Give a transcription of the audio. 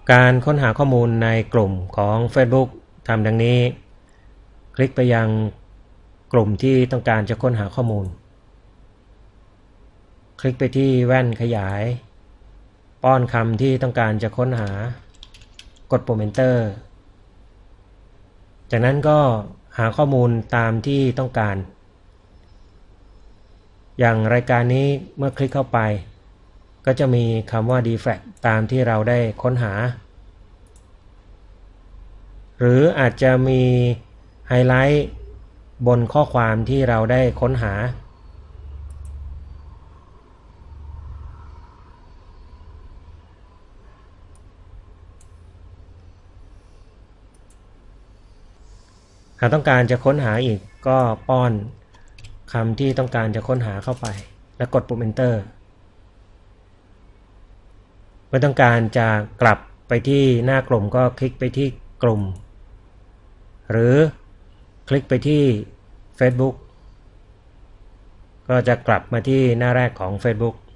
การค้นหาข้อมูลในกลุ่มของ Facebook ทำดังนี้คลิกไปยังกลุ่มที่ต้องการจะค้นหาข้อมูลคลิกไปที่แว่นขยายป้อนคำที่ต้องการจะค้นหากดปุ่ม Enter จากนั้นก็หาข้อมูลตามที่ต้องการอย่างรายการนี้เมื่อคลิกเข้าไปก็จะมีคำว่า defect ตามที่เราได้ค้นหาหรืออาจจะมีไฮไลท์บนข้อความที่เราได้ค้นหาหากต้องการจะค้นหาอีกก็ป้อนคำที่ต้องการจะค้นหาเข้าไปแล้วกดปุ่ม Enter เมื่อต้องการจะกลับไปที่หน้ากลุ่มก็คลิกไปที่กลุ่มหรือคลิกไปที่ Facebook ก็จะกลับมาที่หน้าแรกของ Facebook